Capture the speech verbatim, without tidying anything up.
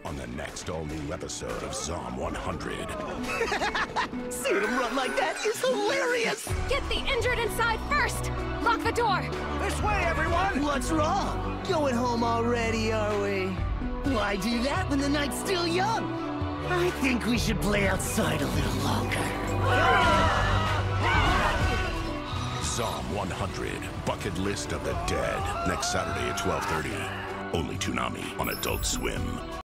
on the next all-new episode of Zom one hundred. Seeing him run like that is hilarious! Get the injured inside first! Lock the door! This way, everyone! What's wrong? Going home already, are we? Why do that when the night's still young? I think we should play outside a little longer. Zom one hundred, Bucket List of the Dead, next Saturday at twelve thirty. Only Toonami on Adult Swim.